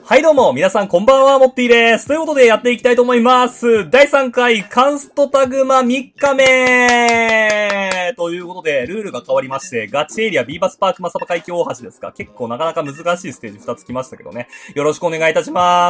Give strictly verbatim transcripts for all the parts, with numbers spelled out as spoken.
はいどうも、皆さんこんばんは、モッピーです。ということでやっていきたいと思います。だいさんかいカンストタグマみっかめということで、ルールが変わりまして、ガチエリアビーバスパークマサバ海峡大橋ですか。結構なかなか難しいステージふたつ来ましたけどね。よろしくお願いいたします。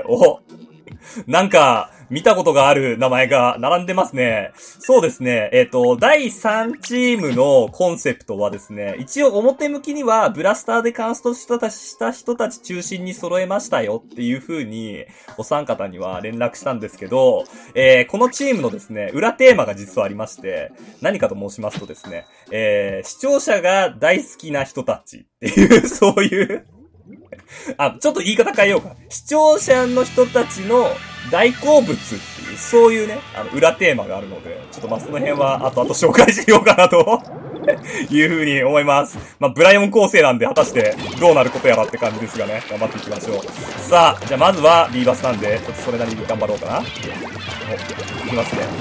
お、なんか、見たことがある名前が並んでますね。そうですね。えっと、だいさんチームのコンセプトはですね、一応表向きにはブラスターでカンストした人たち中心に揃えましたよっていう風にお三方には連絡したんですけど、えー、このチームのですね、裏テーマが実はありまして、何かと申しますとですね、えー、視聴者が大好きな人たちっていう、そういうあ、ちょっと言い方変えようか。視聴者の人たちの大好物っていう、そういうね、あの、裏テーマがあるので、ちょっとま、その辺は後々紹介しようかなというふうに思います。まあ、ブライオン構成なんで、果たしてどうなることやらって感じですがね、頑張っていきましょう。さあ、じゃあまずはビーバスなんで、ちょっとそれなりに頑張ろうかな。お、いきますね。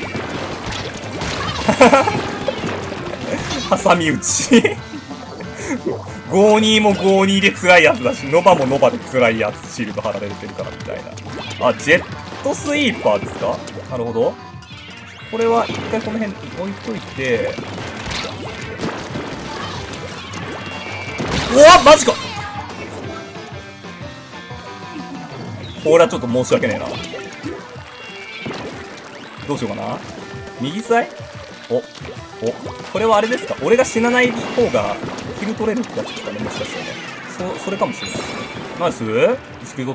挟み撃ち。ごーにーもごーにーで辛いやつだし、ノバもノバで辛いやつ、シールド貼られてるからみたいな。あ、ジェットスイーパーですか？なるほど。これは一回この辺置いといて、うわ、マジか！これはちょっと申し訳ねえな。どうしようかな。右サイ？お、お、これはあれですか？俺が死なない方がキル取れるってやつですかね、もしかしたらね。そ、それかもしれないですね。ナイス？意識取って。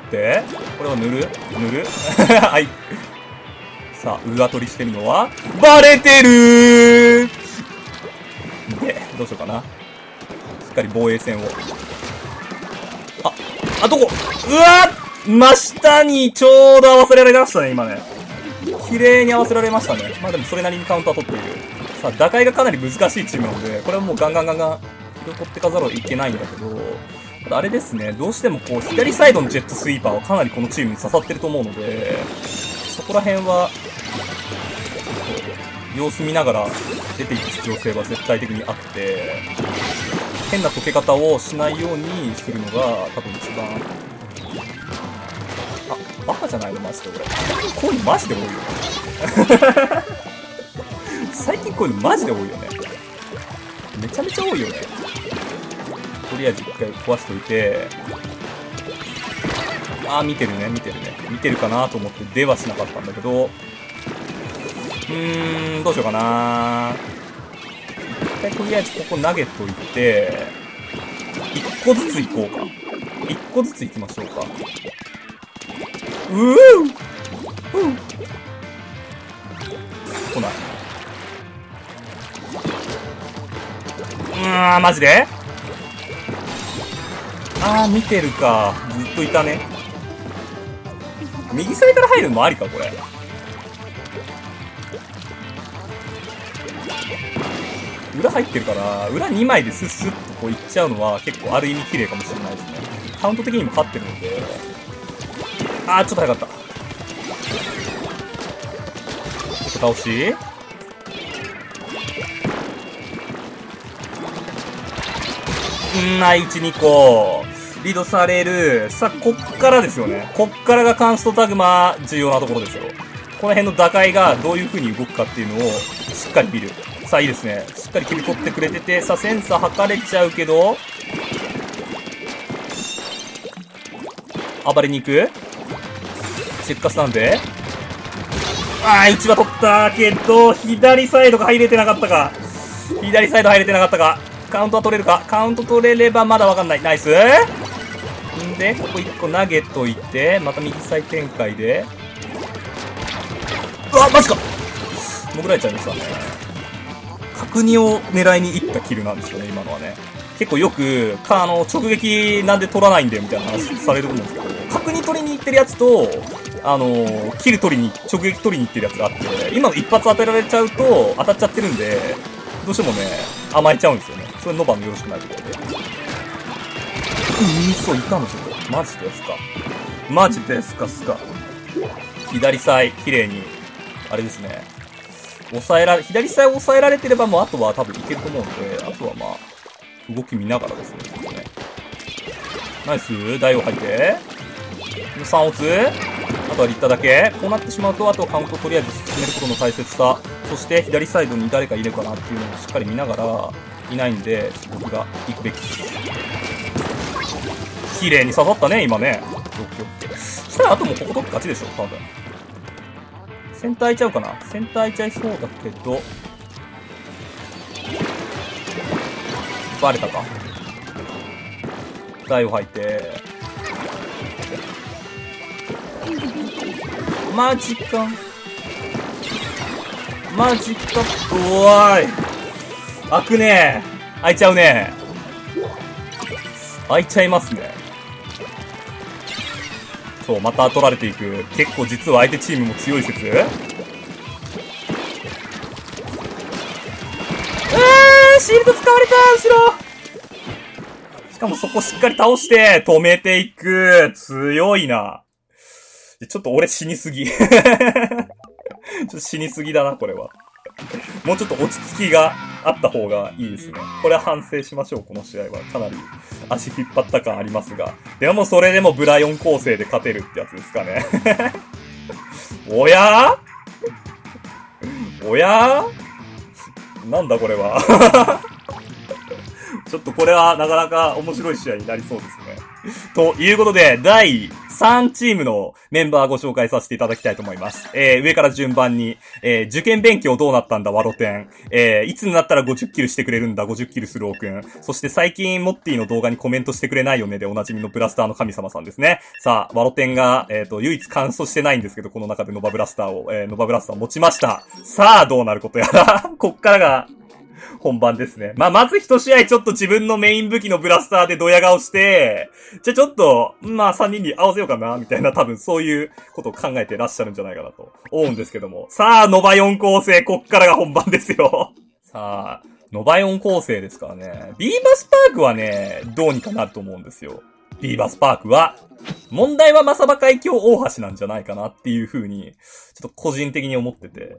これを塗る？塗るはい。さあ、裏取りしてるのは、バレてるーで、どうしようかな。しっかり防衛線を。あ、あ、どこ？うわっ！真下にちょうど合わせられましたね、今ね。綺麗に合わせられましたね。まあでもそれなりにカウントは取っている。さあ、打開がかなり難しいチームなので、これはもうガンガンガンガン、拾ってかざるをいけないんだけど、ただあれですね、どうしてもこう、左サイドのジェットスイーパーはかなりこのチームに刺さってると思うので、そこら辺は、様子見ながら出ていく必要性は絶対的にあって、変な溶け方をしないようにするのが多分一番、あ、バカじゃないのマジで俺。こういうのマジで多いよね。最近こういうのマジで多いよね。めちゃめちゃ多いよね。とりあえず一回壊しといて、あー見てるね、見てるね。見てるかなと思って出はしなかったんだけど、うーん、どうしようかな。一回とりあえずここ投げといて、一個ずつ行こうか。一個ずつ行きましょうか。うーうー来ない。うーん、マジで？あー、見てるか。ずっといたね。右サイから入るのもありか、これ。裏入ってるから、裏にまいでスッスッとこういっちゃうのは結構ある意味綺麗かもしれないですね。カウント的にも勝ってるので。あー、ちょっと早かった。倒しうん、ない、いち、にこ。リードされる。さあ、こっからですよね。こっからがカンストタグマ、重要なところですよ。この辺の打開がどういう風に動くかっていうのを、しっかり見る。さあ、いいですね。しっかり切り取ってくれてて、さあ、センサー測れちゃうけど、暴れに行く？せっかくなんで、あー、いちは取ったけど、左サイドが入れてなかったか。左サイド入れてなかったか。カウントは取れるか。カウント取れればまだわかんない。ナイス。んで、ここいっこ投げといて、また右サイ展開で。うわ、マジか！潜られちゃいましたね。角煮を狙いに行ったキルなんですよね、今のはね。結構よく、か、あの、直撃なんで取らないんだよみたいな話されると思うんですけど、角煮取りに行ってるやつと、あのー、キル取りに、直撃取りに行ってるやつがあって、今の一発当てられちゃうと、当たっちゃってるんで、どうしてもね、甘えちゃうんですよね。それノバのよろしくないところで。うそ、いたのそこ。マジですか。マジですか、すか。左サイ、綺麗に、あれですね。抑えられ、左サイを抑えられてればもうあとは多分いけると思うので、あとはまあ、動き見ながらですね。ねナイス、台を入って。 さんオツ、あとはリッターだけ。こうなってしまうと、あとはカウントをとりあえず進めることの大切さ、そして左サイドに誰かいるかなっていうのをしっかり見ながら、いないんで、僕が行くべき。綺麗に刺さったね、今ね。オッケーオッケー。そしたらあともうここ取って勝ちでしょ、多分。センター開いちゃうかな。センター開いちゃいそうだけど。バレたか。台を吐いて。マジか。マジか。うわーい。開くねー。開いちゃうねー。開いちゃいますね。そう、また取られていく。結構実は相手チームも強い説。うー、シールド使われた、後ろ。しかもそこしっかり倒して止めていく。強いな。ちょっと俺死にすぎ。ちょっと死にすぎだな、これは。もうちょっと落ち着きがあった方がいいですね。これは反省しましょう、この試合は。かなり足引っ張った感ありますが。でもそれでもブラよん構成で勝てるってやつですかね。おやおやなんだこれは。ちょっとこれはなかなか面白い試合になりそうですね。ということで、だいさんチームのメンバーご紹介させていただきたいと思います。えー、上から順番に、えー、受験勉強どうなったんだ、ワロテン。えー、いつになったらごじゅっキルしてくれるんだ、ごじゅっキルするおくん。そして最近、モッティの動画にコメントしてくれないよねでおなじみのブラスターの神様さんですね。さあ、ワロテンが、えっと、唯一完走してないんですけど、この中でノバブラスターを、えー、ノバブラスターを持ちました。さあ、どうなることやら。こっからが、本番ですね。まあ、まず一試合ちょっと自分のメイン武器のブラスターでドヤ顔して、じゃあちょっと、まあさんにんに合わせようかな、みたいな多分そういうことを考えてらっしゃるんじゃないかなと思うんですけども。さあ、ノバよん構成、こっからが本番ですよ。さあ、ノバよん構成ですからね。ビーバスパークはね、どうにかなると思うんですよ。ビーバスパークは。問題はマサバ海峡大橋なんじゃないかなっていう風に、ちょっと個人的に思ってて。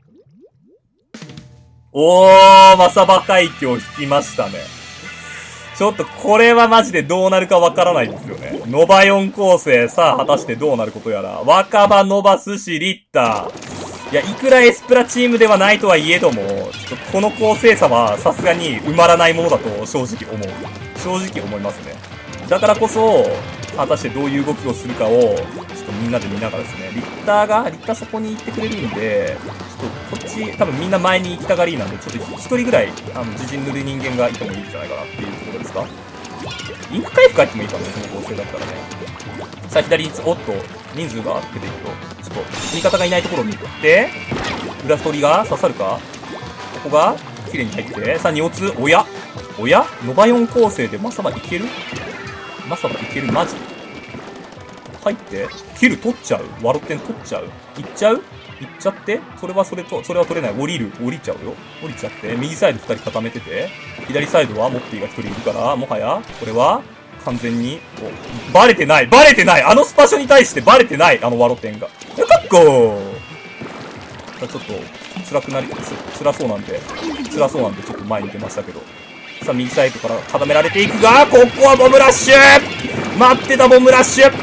おー、マサバ海峡引きましたね。ちょっとこれはマジでどうなるかわからないですよね。ノバよん構成、さあ果たしてどうなることやら。若葉、ノバ、スシ、リッター。いや、いくらエスプラチームではないとはいえども、ちょっとこの構成差はさすがに埋まらないものだと正直思う。正直思いますね。だからこそ、果たしてどういう動きをするかを、ちょっとみんなで見ながらですね。リッターが、リッターそこに行ってくれるんで、ちょっとこっち、多分みんな前に行きたがりなんで、ちょっと一人ぐらい、あの、自陣塗る人間がいてもいいんじゃないかなっていうところですか。インク回復入ってもいいかな、この構成だったらね。さあ、左に、おっと、人数が出ていくと、ちょっと、味方がいないところに行って、裏ストーリーが刺さるか。ここが、綺麗に入って、さあ、にオツ、おやおやノバよん構成でマサバいけるマサバいけるマジ入って、キル取っちゃうワロテン取っちゃういっちゃういっちゃってそれはそれと、それは取れない。降りる。降りちゃうよ。降りちゃって。右サイドふたり固めてて。左サイドはモッティがひとりいるから、もはや、これは、完全に、お、バレてないバレてないあのスパショに対してバレてないあのワロテンが。よかっこーちょっと、辛くなり、つ、辛そうなんで、辛そうなんでちょっと前に出ましたけど。さあ、右サイドから固められていくが、ここはボムラッシュ待ってたボムラッシュ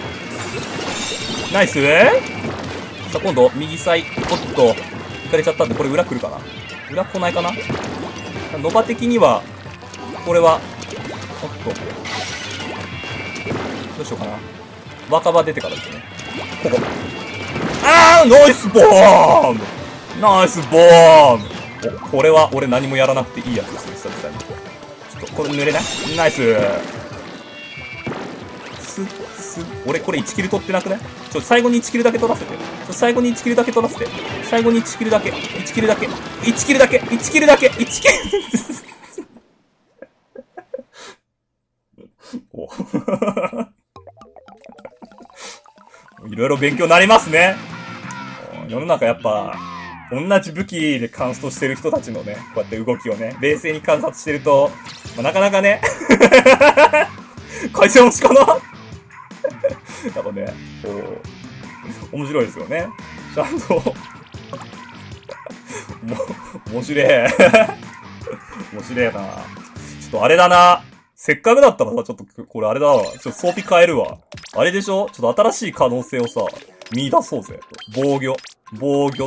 ナイスさあ、今度、右サイ、おっと、行かれちゃったんで、これ裏来るかな裏来ないかなノバ的には、これは、おっと。どうしようかな若葉出てからですね。ここ。あーナイスボームナイスボームお、これは俺何もやらなくていいやつですね、久々に。ちょっと、これ濡れないナイスす、す、俺これいちキル取ってなくないちょ、最後にいちキルだけ取らせて。ちょ、最後にいちキルだけ取らせて。最後にいちキルだけ。いちキルだけ。いちキルだけ。いちキルだけ。いちキルおいろいろ勉強になりますね。世の中やっぱ、同じ武器でカンストしてる人たちのね、こうやって動きをね、冷静に観察してると、まあ、なかなかね、回線落ちかなやっぱね、こう、面白いですよね。ちゃんと、も、面白い。面白いな。ちょっとあれだな。 せっかくだったらさ、ちょっと、これあれだわ。ちょっと装備変えるわ。あれでしょ？ちょっと新しい可能性をさ、見出そうぜ。防御。防御って。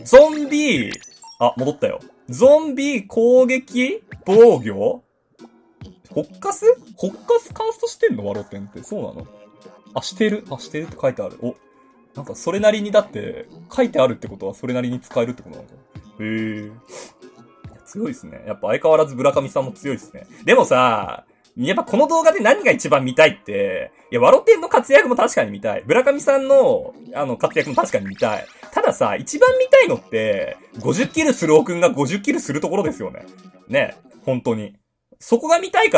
ゾンビ、あ、戻ったよ。ゾンビ攻撃防御ホッカスホッカスカーストしてんのワロテンって。そうなの？あ、してる。あ、してるって書いてある。お。なんかそれなりにだって、書いてあるってことはそれなりに使えるってことなのか。へー。強いですね。やっぱ相変わらず村上さんも強いですね。でもさ、やっぱこの動画で何が一番見たいって、いや、ワロテンの活躍も確かに見たい。村上さんの、あの、活躍も確かに見たい。たださ、一番見たいのって、ごじゅっキルスローくんがごじゅっキルするところですよね。ね。本当に。そこが見たいから、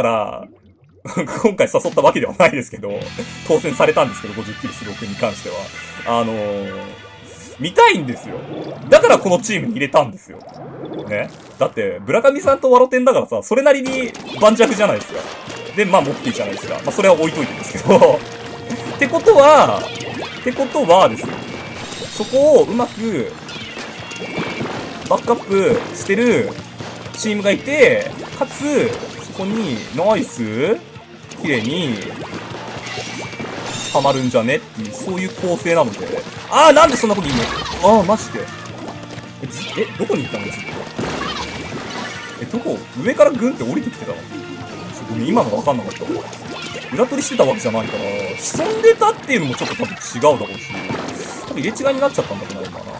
今回誘ったわけではないですけど、当選されたんですけど、ごじゅっキルスローくんに関しては。あのー、見たいんですよ。だからこのチームに入れたんですよ。ね。だって、村上さんとワロテンだからさ、それなりに盤石じゃないですか。で、まあ、持っていいじゃないですか。まあ、それは置いといてですけど。ってことは、ってことはですよ。そこをうまく、バックアップしてるチームがいて、かつ、そこに、ナイス綺麗に、はまるんじゃねっていう、そういう構成なので。あー、なんでそんなこと言うの？あー、マジで。え、じ、え、どこに行ったのずっと。え、どこ上からグンって降りてきてたの？ちょっとね、今のわかんなかったわ。裏取りしてたわけじゃないから、潜んでたっていうのもちょっと多分違うだろうし、多分入れ違いになっちゃったんだろうな、今な。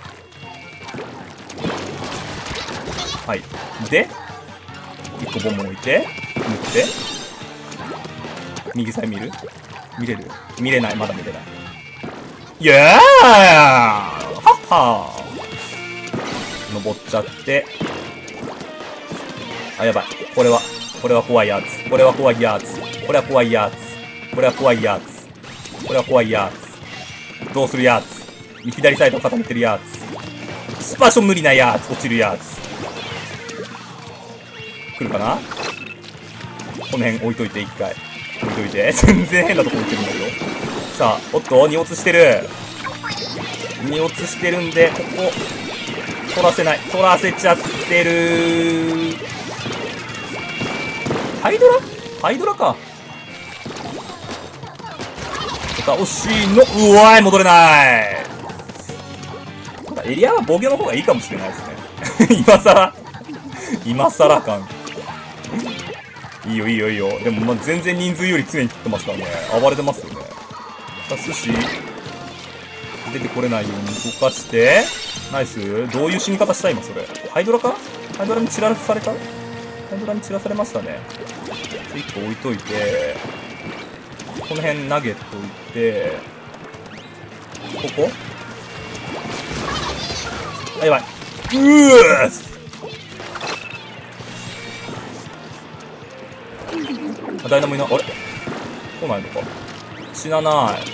はい。で、一個ボム置いて、塗って、右サイ見る？見れる？見れない、まだ見れない。イエーイ！はっはー！登っちゃって、あ、やばい。これは、これは怖いやつ。これは怖いやつ。これは怖いやつ。これは怖いやつ。これは怖いやつ。どうするやつ。左サイド固めてるやつ。スパション無理なやつ。落ちるやつ。来るかな？この辺置いといて、一回。置いといて。全然変なとこ置いてるんだけど。さあ、おっと、荷落ちしてる。荷落ちしてるんで、ここ、取らせない。取らせちゃってる。ハイドラ？ハイドラか。惜しいの。うわーい、戻れない。エリアは防御の方がいいかもしれないですね。今更。今更感。いいよいいよいいよ。でもまあ全然人数より常に切ってますからね。暴れてますよね。さあ、寿司。出てこれないように動かして。ナイス。どういう死に方した今それ。ハイドラか？ハイドラに散らされた？ハイドラに散らされましたね。いっこ置いといて。この辺投げといて。ここ？あ、やばい。うーあ、ダイナモいな、あれ？来ないのか。死なない。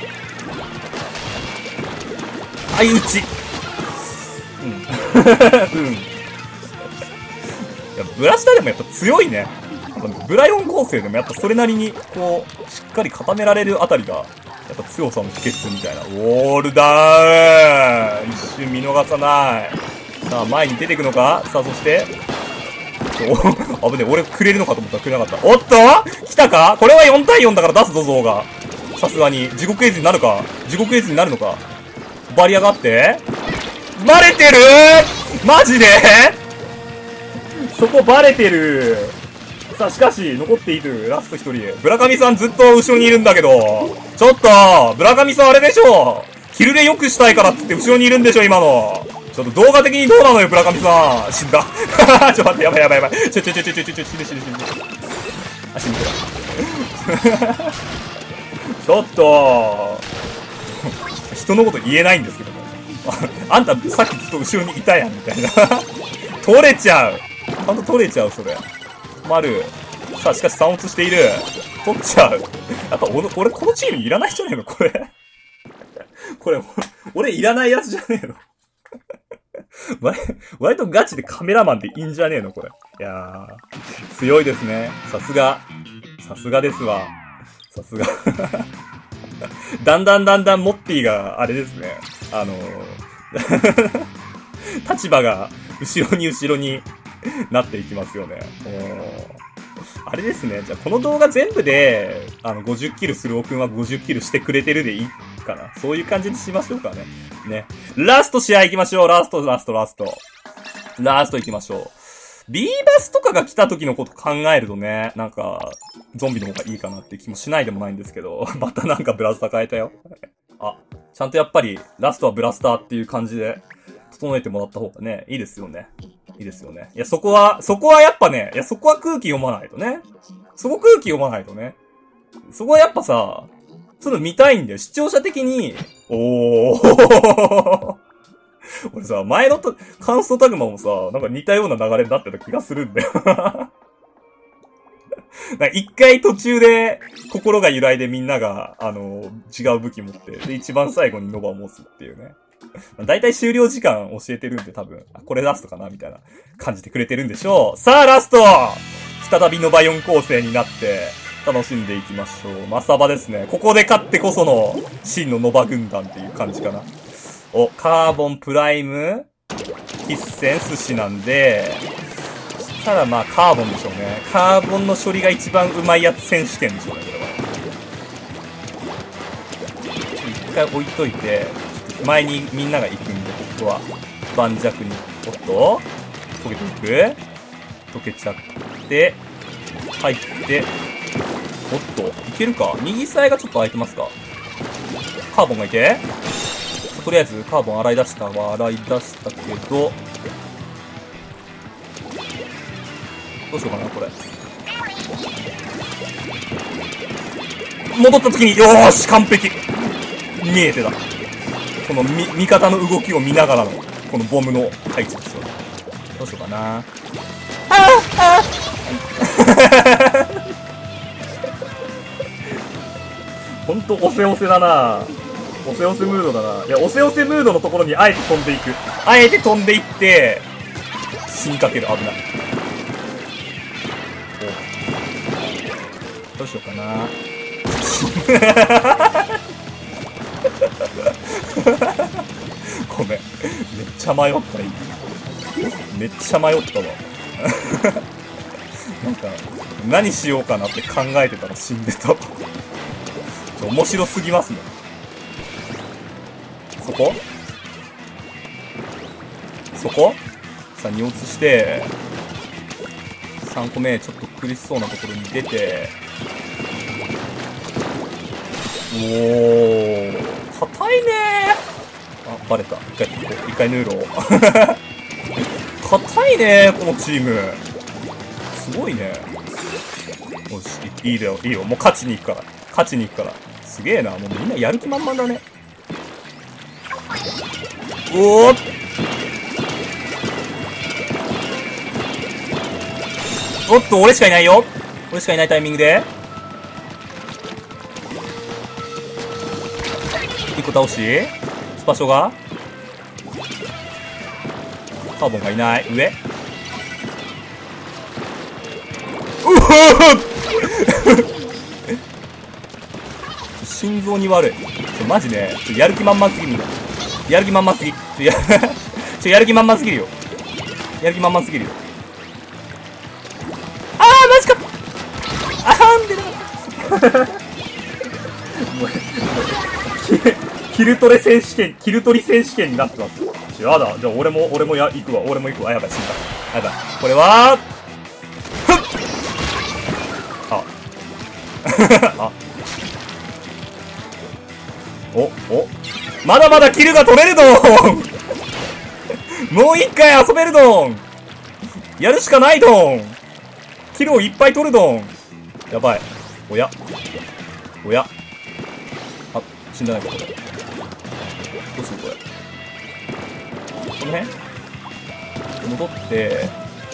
相打ち。うん。うん。いや、ブラシタでもやっぱ強いね。ブライオン構成でもやっぱそれなりに、こう、しっかり固められるあたりが、やっぱ強さの秘訣みたいな。ウォールダウン！一瞬見逃さない。さあ、前に出ていくのか？さあ、そして、お、危ねえ、俺くれるのかと思ったらくれなかった。おっと来たか？これはよんたいよんだから出すぞ、ゾウが。さすがに。地獄絵図になるか？地獄絵図になるのか？バリアがあって？バレてるー！マジで？そこバレてる。さあ、しかし、残っている。ラスト一人。村上さんずっと後ろにいるんだけど。ちょっと村上さんあれでしょ？キルレ良くしたいからっつって後ろにいるんでしょ、今の。ちょっと動画的にどうなのよ、村上さん。死んだ。ちょ、待って、やばいやばいやばい。ちょちょちょちょちょちょ、死ぬ死ぬ死ぬ。あ、死んでた。ちょっと、人のこと言えないんですけども。あんたさっきずっと後ろにいたやん、みたいな。取れちゃう。ちゃんと取れちゃう、それ。丸。さあ、しかしさん落ちしている。取っちゃう。やっぱ俺、俺このチームいらないじゃねえの、これ。これ、俺いらないやつじゃねえの。割、割とガチでカメラマンでいいんじゃねえのこれ。いやー、強いですね。さすが。さすがですわ。さすが。だんだんだんだんモッティが、あれですね。あのー、立場が後ろに後ろになっていきますよね。おあれですね。じゃあ、この動画全部で、あの、ごじゅっキルするおくんはごじゅっキルしてくれてるでいいかな。そういう感じにしましょうかね。ね。ラスト試合行きましょう。ラスト、ラスト、ラスト。ラスト行きましょう。ビーバスとかが来た時のこと考えるとね、なんか、ゾンビの方がいいかなって気もしないでもないんですけど、またなんかブラスター変えたよ。あ、ちゃんとやっぱり、ラストはブラスターっていう感じで、整えてもらった方がね、いいですよね。いいですよね。いや、そこは、そこはやっぱね、いや、そこは空気読まないとね。そこ空気読まないとね。そこはやっぱさ、そういうの見たいんだよ。視聴者的に、おー。俺さ、前のと、カンストタグマもさ、なんか似たような流れになってた気がするんだよ。なんか一回途中で心が揺らいでみんなが、あの、違う武器持って、で、一番最後にノバを持つっていうね。だいたい終了時間教えてるんで多分、あ、これラストかなみたいな感じてくれてるんでしょう。さあ、ラスト再びノバよん構成になって、楽しんでいきましょう。マサバですね。ここで勝ってこその、真のノバ軍団っていう感じかな。お、カーボンプライム必戦寿司なんで、そしたらまあカーボンでしょうね。カーボンの処理が一番うまいやつ選手権でしょうね、これは。一回置いといて、前にみんなが行くんで、ここは盤石に。おっと溶けていく溶けちゃって、入って、おっといけるか。右サイがちょっと空いてますか。カーボンがいて、とりあえずカーボン洗い出したは洗い出したけど、どうしようかなこれ。戻った時に、よーし完璧見えてた。このみ味方の動きを見ながらのこのボムの配置ですよ。どうしようかな。ああほんとおせおせだな。おせおせムードだな。いや、おせおせムードのところにあえて飛んでいく。あえて飛んでいって、死にかける。危ない。どうしようかな。ごめん。めっちゃ迷った、めっちゃ迷ったわ。なんか、何しようかなって考えてたら死んでたわ。面白すぎますね。そこそこさあ、に落ちして、さんこめちょっと苦しそうなところに出て、おー、硬いねー。あ、バレた。一回、一回ヌーロー。硬いねー、このチーム。すごいね。よし、いいだよ、いいよ。もう勝ちに行くから。勝ちに行くから。すげえな。もうみんなやる気満々だね。おーっおっと、俺しかいないよ。俺しかいないタイミングで。一個倒し、スパショがカーボンがいない。上うほ心臓に悪い。ちょマジね、ちょやる気満々すぎるんだ。やる気満々すぎ。ちょやちょやる気満々すぎるよ。やる気満々すぎるよ。あーマジか。あーんでなかった。キルトレ選手権、キルトリ選手権になってます。やだ。じゃあ俺も、俺もや、行くわ。俺も行くわ。やばい、死んだ。やばい。これは、ふっあ。あ。お、お。まだまだキルが取れるどんもう一回遊べるどんやるしかないどんキルをいっぱい取るどんやばい。おや。おや。あ、死んでないか、これ。どうするこれ。この辺戻って、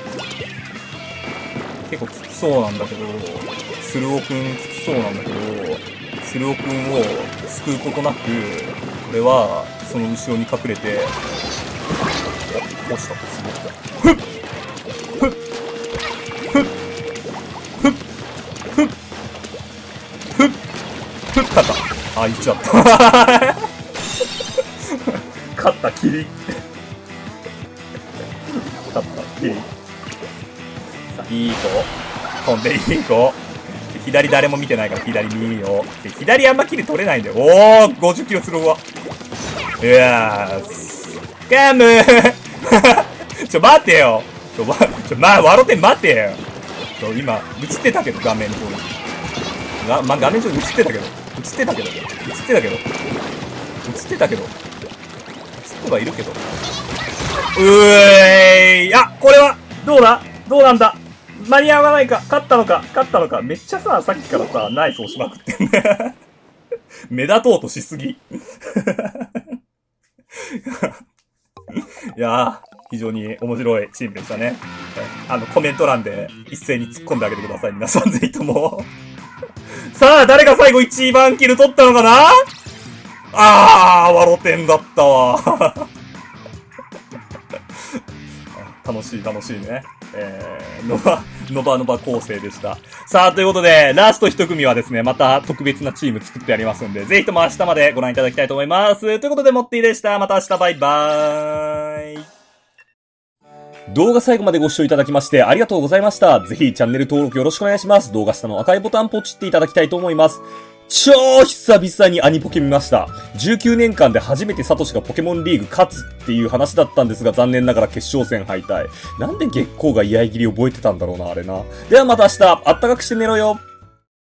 結構きつそうなんだけど、スルオくんきつそうなんだけど、スルオくんを救うことなく、これは、その後ろに隠れて、お、落ちた、すごい。ふっふっふっふっふっふっふっ勝った。あ、言っちゃった。勝った、キリ。勝った、キリ。さあ、いい子。 飛んでいいよ。左誰も見てないから左にいいよ。で、左あんまキル取れないんだよ。おー、ごじゅっキロするわ。いやーす。ガムーちょ、待ってよ。ちょ、ま、ちょ、ま、ワロテン待ってよ。ちょ、今、映ってたけど、画面上に。が、ま、画面上に映ってたけど。映ってたけど。映ってたけど。映ってたけど。映ってはいるけど。うーい。あ、これは、どうだどうなんだ間に合わないか勝ったのか勝ったのかめっちゃさ、さっきからさ、ナイスをしまくってんね。目立とうとしすぎ。いやー、非常に面白いチームでしたね。あの、コメント欄で一斉に突っ込んであげてください。皆さんぜひとも。さあ、誰が最後一番キル取ったのかなあー、ワロテンだったわ。楽しい楽しいね。えー、ノバ、ノバノバ構成でした。さあ、ということで、ラスト一組はですね、また特別なチーム作ってやりますんで、ぜひとも明日までご覧いただきたいと思います。ということで、モッティでした。また明日バイバーイ。動画最後までご視聴いただきましてありがとうございました。ぜひチャンネル登録よろしくお願いします。動画下の赤いボタンポチっていただきたいと思います。超久々にアニポケ見ました。じゅうきゅうねんかんで初めてサトシがポケモンリーグ勝つっていう話だったんですが、残念ながら決勝戦敗退。なんで月光が居合切り覚えてたんだろうな、あれな。ではまた明日、あったかくして寝ろよ。